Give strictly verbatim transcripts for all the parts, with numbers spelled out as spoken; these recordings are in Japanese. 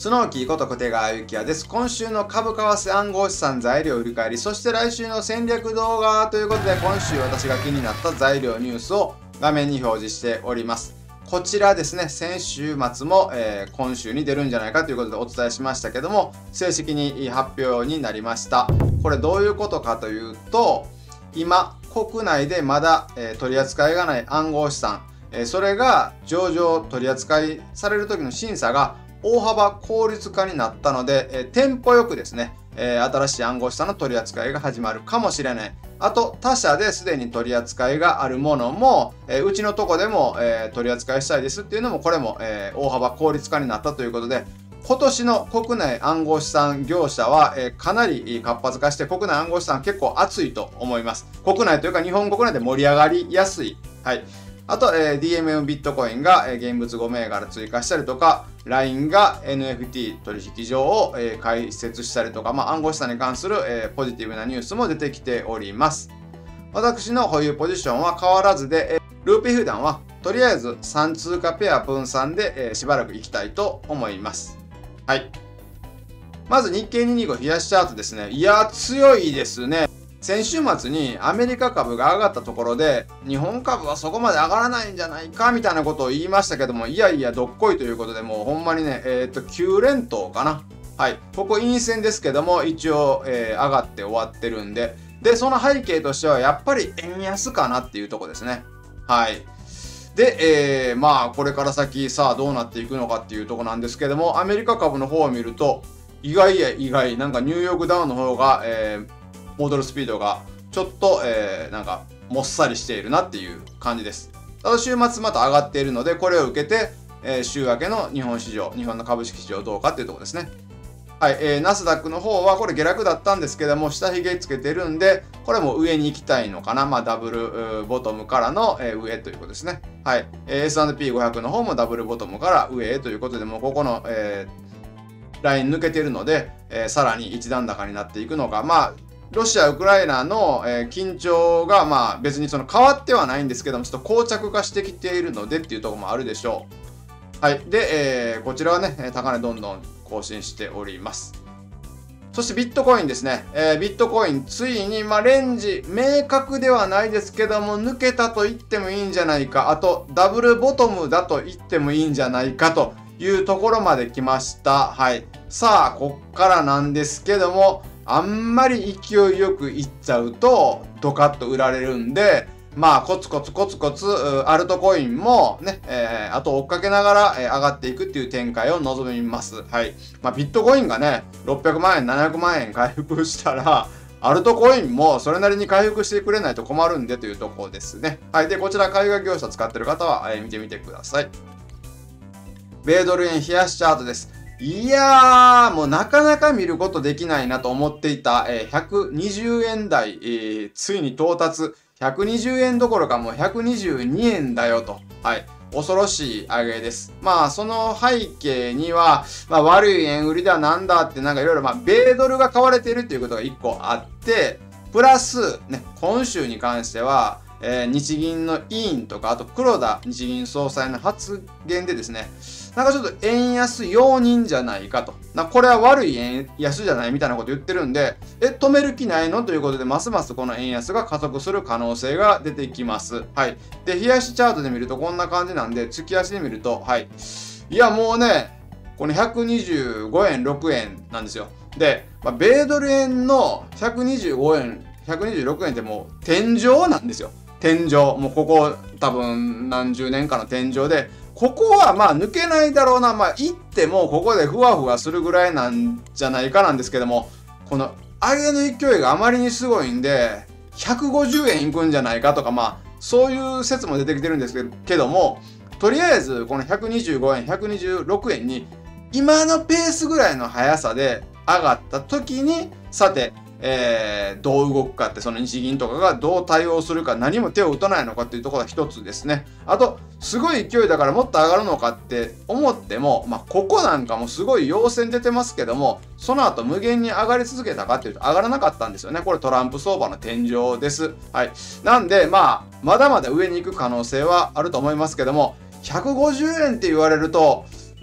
スノーキーこと小手川幸也です。今週の株為替暗号資産材料振り返り、そして来週の戦略動画ということで、今週私が気になった材料ニュースを画面に表示しております。こちらですね、先週末も、えー、今週に出るんじゃないかということでお伝えしましたけども、正式に発表になりました。これどういうことかというと、今、国内でまだ、えー、取り扱いがない暗号資産、えー、それが上場取り扱いされる時の審査が大幅効率化になったので、えー、テンポよくですね、えー、新しい暗号資産の取り扱いが始まるかもしれない。あと、他社ですでに取り扱いがあるものも、えー、うちのとこでも、えー、取り扱いしたいですっていうのも、これも、えー、大幅効率化になったということで、今年の国内暗号資産業者は、えー、かなり活発化して、国内暗号資産結構熱いと思います。国内というか日本国内で盛り上がりやすい。はい。あと、えー、ディーエムエム ビットコインが、えー、現物ご銘柄追加したりとか、ライン が エヌエフティー 取引所を、えー、開設したりとか、まあ、暗号資産に関する、えー、ポジティブなニュースも出てきております。私の保有ポジションは変わらずで、えー、ルーピー普段はとりあえずさん通貨ペア分散で、えー、しばらくいきたいと思います。はい。まず日経にひゃくにじゅうご冷やしチャートですね。いや、強いですね。先週末にアメリカ株が上がったところで、日本株はそこまで上がらないんじゃないかみたいなことを言いましたけども、いやいや、どっこいということで、もうほんまにね、えっと、きゅう連投かな。はい。ここ陰線ですけども、一応、えー、上がって終わってるんで、で、その背景としては、やっぱり円安かなっていうとこですね。はい。で、えー、まあ、これから先、さあどうなっていくのかっていうとこなんですけども、アメリカ株の方を見ると、意外や意外、なんかニューヨークダウンの方が、えー、戻るスピードがちょっと、えー、なんかもっさりしているなっていう感じです。ただ週末また上がっているので、これを受けて、えー、週明けの日本市場、日本の株式市場どうかっていうところですね。はい、えー、ナスダックの方はこれ下落だったんですけども、下髭つけてるんで、これも上に行きたいのかな。まあダブルボトムからの、えー、上ということですね。はい、えー、エスアンドピーごひゃく の方もダブルボトムから上へということで、もうここの、えー、ライン抜けてるので、えー、さらに一段高になっていくのか。まあロシア・ウクライナの、えー、緊張が、まあ別にその変わってはないんですけども、ちょっと膠着化してきているのでっていうところもあるでしょう。はい。で、えー、こちらはね、高値どんどん更新しております。そしてビットコインですね。えー、ビットコイン、ついに、まあレンジ、明確ではないですけども、抜けたと言ってもいいんじゃないか。あと、ダブルボトムだと言ってもいいんじゃないかというところまで来ました。はい。さあ、こっからなんですけども、あんまり勢いよくいっちゃうとドカッと売られるんで、まあコツコツコツコツアルトコインもね、えー、あと追っかけながら、えー、上がっていくっていう展開を望みます。はい。まあビットコインがね、ろっぴゃくまんえん、ななひゃくまんえん回復したら、アルトコインもそれなりに回復してくれないと困るんでというところですね。はい。で、こちら海外業者使ってる方は、えー、見てみてください。米ドル円冷やしチャートです。いやー、もうなかなか見ることできないなと思っていた、えー、ひゃくにじゅうえん台、えー、ついに到達。ひゃくにじゅうえんどころかもうひゃくにじゅうにえんだよと。はい。恐ろしい上げです。まあ、その背景には、まあ、悪い円売りだなんだってなんかいろいろ、まあ、米ドルが買われているっていうことが一個あって、プラス、ね、今週に関しては、えー、日銀の委員とか、あと黒田日銀総裁の発言でですね、なんかちょっと円安容認じゃないかと。なこれは悪い円安じゃないみたいなこと言ってるんで、え、止める気ないのということで、ますますこの円安が加速する可能性が出てきます。はい。で、冷やしチャートで見るとこんな感じなんで、月足で見ると、はい。いや、もうね、このひゃくにじゅうごえん、ろくえんなんですよ。で、まあ、米ドル円のひゃくにじゅうごえん、ひゃくにじゅうろくえんってもう天井なんですよ。天井。もうここ多分何十年かの天井で、ここはまあ抜けないだろうな。まあ行ってもここでふわふわするぐらいなんじゃないかなんですけども、この上げの勢いがあまりにすごいんで、ひゃくごじゅうえんいくんじゃないかとか、まあそういう説も出てきてるんですけども、とりあえずこのひゃくにじゅうごえん、ひゃくにじゅうろくえんに今のペースぐらいの速さで上がった時に、さて、えー、どう動くかって、その日銀とかがどう対応するか、何も手を打たないのかっていうところが一つですね。あと、すごい勢いだからもっと上がるのかって思っても、まあ、ここなんかもすごい陽線出てますけども、その後無限に上がり続けたかっていうと上がらなかったんですよね。これトランプ相場の天井です。はい。なんで、まあ、まだまだ上に行く可能性はあると思いますけども、ひゃくごじゅうえんって言われると、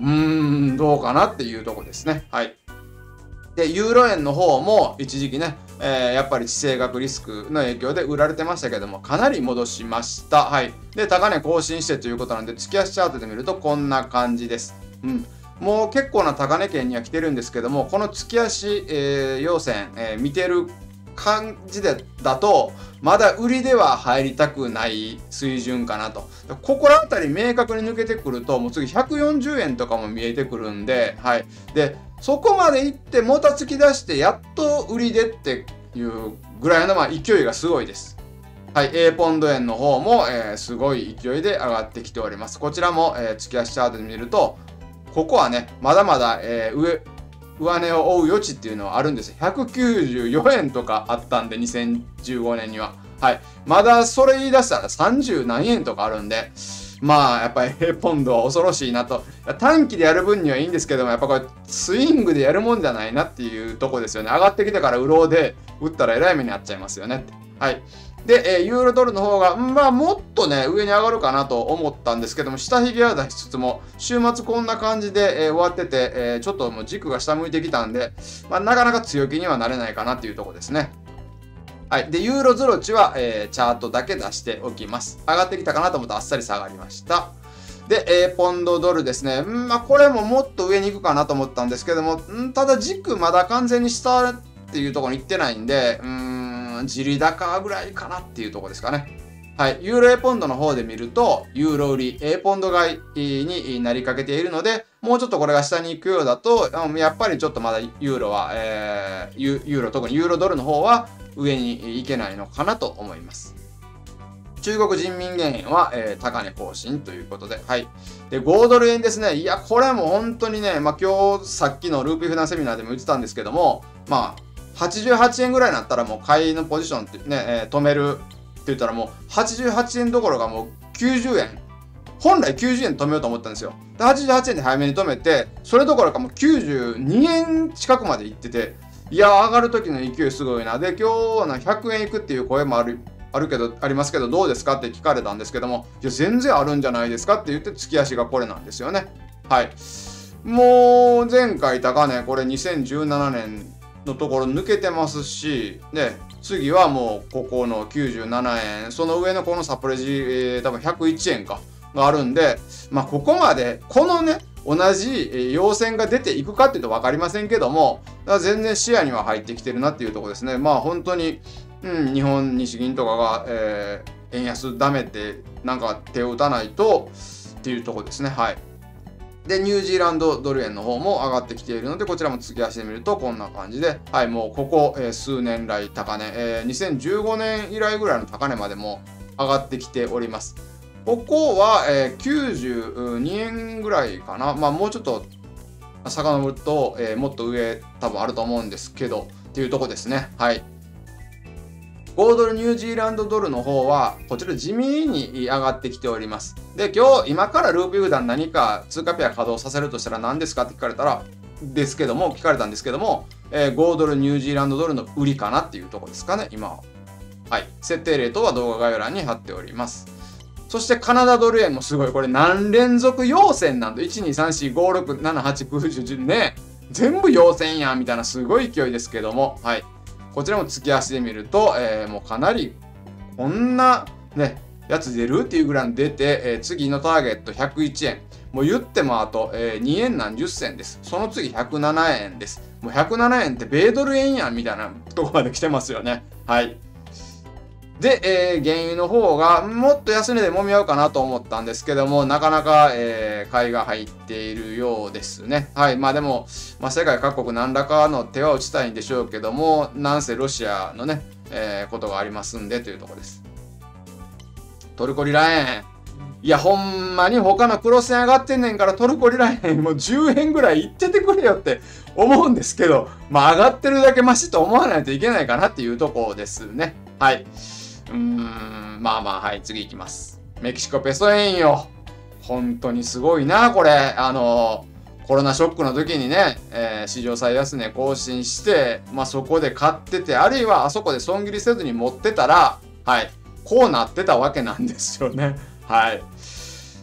うーん、どうかなっていうとこですね。はい。で、ユーロ円の方も一時期ね、えー、やっぱり地政学リスクの影響で売られてましたけども、かなり戻しました。はい。で、高値更新してということなんで、月足チャートで見るとこんな感じです。うん。もう結構な高値圏には来てるんですけども、この月足、えー、陽線、えー、見てる感じでだと、まだ売りでは入りたくない水準かなと。ここら辺り明確に抜けてくると、もう次ひゃくよんじゅうえんとかも見えてくるんで、はい。で、そこまで行ってもたつき出して、やっと売りでっていうぐらいのまあ勢いがすごいです。はい、A ポンド円の方も、えー、すごい勢いで上がってきております。こちらも、えー、月足チャートで見ると、ここはね、まだまだ、えー、上、上値を追う余地っていうのはあるんです。ひゃくきゅうじゅうよえんとかあったんで、にせんじゅうごねんには。はい。まだそれ言い出したらさんじゅう何円とかあるんで、まあ、やっぱり A ポンドは恐ろしいなと。短期でやる分にはいいんですけども、やっぱこれ、スイングでやるもんじゃないなっていうとこですよね。上がってきてから売ろうで、売ったらえらい目に遭っちゃいますよね。はい。で、えー、ユーロドルの方が、まあ、もっとね、上に上がるかなと思ったんですけども、下髭は出しつつも、週末こんな感じで、えー、終わってて、えー、ちょっともう軸が下向いてきたんで、まあ、なかなか強気にはなれないかなっていうところですね。はい。で、ユーロゾロ値は、えー、チャートだけ出しておきます。上がってきたかなと思ったらあっさり下がりました。で、えー、ポンドドルですね。んまあ、これももっと上に行くかなと思ったんですけども、んただ軸まだ完全に下っていうところに行ってないんで、うーん、じり高ぐらいかなっていうところですかね。はい。ユーロ A ポンドの方で見ると、ユーロ売り A ポンド買いになりかけているので、もうちょっとこれが下に行くようだと、やっぱりちょっとまだユーロは、えー、ユーロ、特にユーロドルの方は上に行けないのかなと思います。中国人民元円は、えー、高値更新ということで、はい。で、ごドル円ですね。いや、これも本当にね、まあ今日さっきのルーピーフダンセミナーでも言ってたんですけども、まあ、はちじゅうはちえんぐらいになったらもう買いのポジションってね、えー、止めるって言ったらもうはちじゅうはちえんどころかもうきゅうじゅうえん。本来きゅうじゅうえん止めようと思ったんですよ。で、はちじゅうはちえんで早めに止めて、それどころかもうきゅうじゅうにえん近くまで行ってて、いや、上がる時の勢いすごいな。で、今日はひゃくえんいくっていう声もある。あるけど、ありますけど、どうですかって聞かれたんですけども、いや、全然あるんじゃないですかって言って、月足がこれなんですよね。はい。もう、前回高値、これにせんじゅうななねんのところ抜けてますし、で、次はもう、ここのきゅうじゅうななえん、その上のこのサプレジ、えー、多分ひゃくいちえんか、があるんで、まあ、ここまで、このね、同じ陽線が出ていくかっていうと分かりませんけども、だから全然視野には入ってきてるなっていうところですね。まあ、本当に、うん、日本日銀とかが、えー、円安ダメってなんか手を打たないとっていうところですね。はい。で、ニュージーランドドル円の方も上がってきているので、こちらも月足で見るとこんな感じで、はい、もうここ、えー、数年来高値、えー、にせんじゅうごねん以来ぐらいの高値までも上がってきております。ここは、えー、きゅうじゅうにえんぐらいかな。まあもうちょっと遡ると、えー、もっと上多分あると思うんですけど、っていうとこですね。はい。ごドルニュージーランドドルの方は、こちら地味に上がってきております。で、今日、今からルーピーフ団何か通貨ペア稼働させるとしたら何ですかって聞かれたら、ですけども、聞かれたんですけども、えー、ごドルニュージーランドドルの売りかなっていうとこですかね、今は。はい。設定レートは動画概要欄に貼っております。そしてカナダドル円もすごい。これ何連続陽線なんと いち、に、さん、よん、ご、ろく、なな、はち、きゅう、じゅう、じゅうね。全部陽線やんみたいなすごい勢いですけども。はい。こちらも月足で見ると、えー、もうかなりこんなね、やつ出るっていうぐらい出て、えー、次のターゲットひゃくいちえん。もう言ってもあと、えー、にえん何十銭です。その次ひゃくななえんです。もうひゃくななえんって米ドル円やんみたいなとこまで来てますよね。はい。で、えー、原油の方がもっと安値で揉み合うかなと思ったんですけども、なかなか、えー、買いが入っているようですね。はい。まあでも、まあ、世界各国何らかの手は打ちたいんでしょうけども、なんせロシアのね、えー、ことがありますんでというところです。トルコリラ円。いや、ほんまに他のクロス円上がってんねんからトルコリラ円もうじゅうえんぐらいいっててくれよって思うんですけど、まあ上がってるだけマシと思わないといけないかなっていうところですね。はい。うーん、まあまあ、はい、次行きます。メキシコペソ円よ。本当にすごいな、これ。あの、コロナショックの時にね、えー、史上最安値更新して、まあそこで買ってて、あるいはあそこで損切りせずに持ってたら、はい、こうなってたわけなんですよね。はい。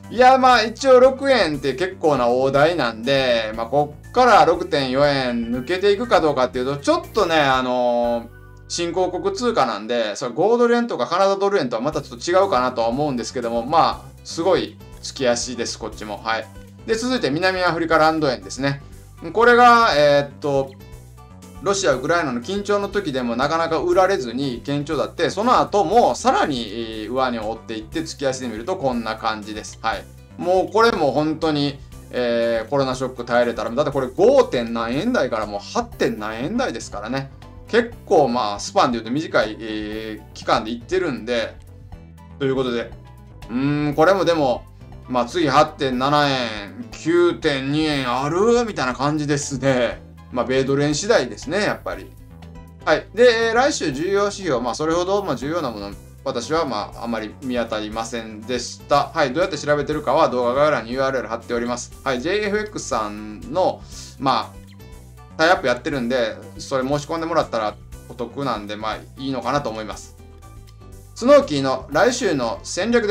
いや、まあ一応ろくえんって結構な大台なんで、まあこっから ろくてんよえん抜けていくかどうかっていうと、ちょっとね、あのー新興国通貨なんで、それごドル円とかカナダドル円とはまたちょっと違うかなとは思うんですけども、まあ、すごい月足です、こっちも。はい。で、続いて南アフリカランド円ですね。これが、えー、っと、ロシア、ウクライナの緊張の時でもなかなか売られずに堅調だって、その後もさらに上値を追っていって、月足で見るとこんな感じです。はい。もうこれも本当に、えー、コロナショック耐えれたら、だってこれ ご. 点何円台からもう はち. 点何円台ですからね。結構まあスパンで言うと短い、えー、期間でいってるんで、ということで、うーん、これもでも、まあ次 はちてんななえん、きゅうてんにえんあるみたいな感じですね。まあ米ドル円次第ですね、やっぱり。はい。で、来週重要指標、まあそれほどまあ重要なもの、私はまああまり見当たりませんでした。はい。どうやって調べてるかは動画概要欄に ユーアールエル 貼っております。はい。ジェイエフエックス さんの、まあ、タイアップやってるんで、それ申し込んでもらったらお得なんで、まあいいのかなと思います。スノーキーの来週の戦略です。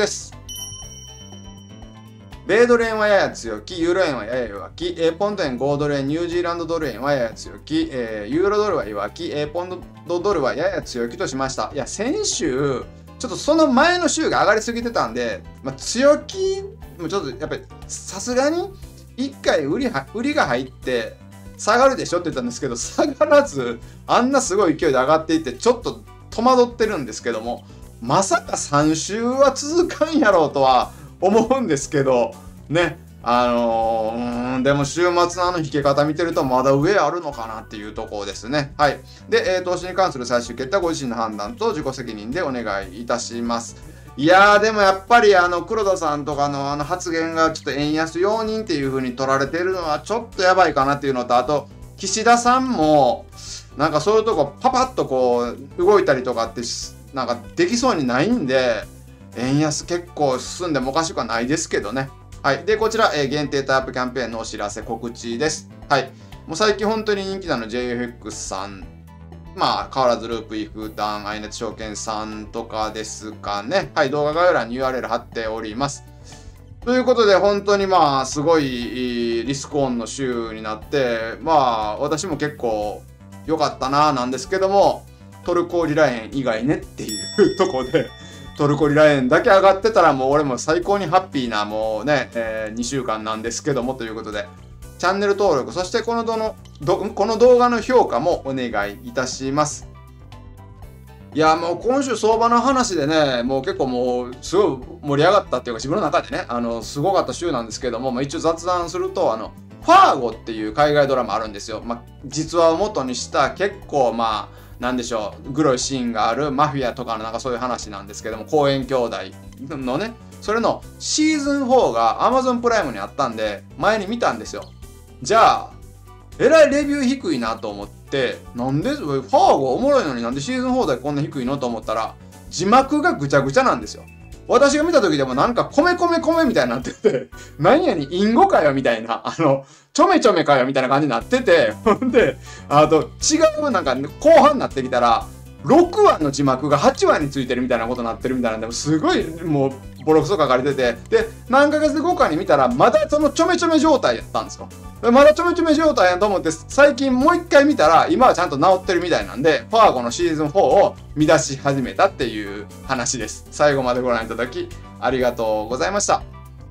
米ドル円はやや強気、ユーロ円はやや弱気、ポンド円、ごドル円、ニュージーランドドル円はやや強気、ユーロドルは弱気、ポンドドルはやや強気としました。いや、先週、ちょっとその前の週が上がりすぎてたんで、まあ、強気もちょっとやっぱりさすがにいっかい売り売りが入って、下がるでしょって言ったんですけど、下がらず、あんなすごい勢いで上がっていって、ちょっと戸惑ってるんですけども、まさかさん週は続かんやろうとは思うんですけど、ね、あのー、うん、でも週末のあの引け方見てると、まだ上あるのかなっていうところですね。はい。で、えー、投資に関する最終決定はご自身の判断と自己責任でお願いいたします。いやーでもやっぱりあの黒田さんとかのあの発言がちょっと円安容認っていう風に取られてるのはちょっとやばいかなっていうのと、あと岸田さんもなんかそういうとこパパッとこう動いたりとかってなんかできそうにないんで、円安結構進んでもおかしくはないですけどね。はい。で、こちら、えー、限定タイアップキャンペーンのお知らせ告知です。はい。もう最近本当に人気なの ジェイエフエックス さん。まあ、変わらずループ、イフ、ダン、アイネット証券さんとかですかね。はい、動画概要欄に ユーアールエル 貼っております。ということで、本当にまあ、すごいリスクオンの週になって、まあ、私も結構良かったなぁなんですけども、トルコリラ円以外ねっていうとこで、トルコリラ円だけ上がってたらもう俺も最高にハッピーなもうね、えー、にしゅうかんなんですけどもということで、チャンネル登録、そしてこの動のどこの動画の評価もお願いいたします。いや、もう今週相場の話でね、もう結構もうすごい盛り上がったっていうか、自分の中でね、あの、すごかった週なんですけども、まあ、一応雑談すると、あの、ファーゴっていう海外ドラマあるんですよ。まあ、実話を元にした結構まあ、なんでしょう、グロいシーンがあるマフィアとかのなんかそういう話なんですけども、コーエン兄弟のね、それのシーズンフォーが Amazon プライムにあったんで、前に見たんですよ。じゃあ、えらいレビュー低いなと思って、なんで、ファーゴおもろいのになんでシーズンフォーだけこんな低いのと思ったら、字幕がぐちゃぐちゃなんですよ。私が見た時でもなんか米米米みたいになってて、何やに隠語かよみたいな、あの、ちょめちょめかよみたいな感じになってて、ほんで、あと違うなんか後半になってきたら、ろくわの字幕がはちわについてるみたいなことになってるみたいなんで、すごいもうボロクソ書かれてて、で、何ヶ月後かに見たら、まだそのちょめちょめ状態やったんですよ。まだちょめちょめ状態やと思って、最近もう一回見たら、今はちゃんと治ってるみたいなんで、ファーゴのシーズンフォーを見出し始めたっていう話です。最後までご覧いただき、ありがとうございました。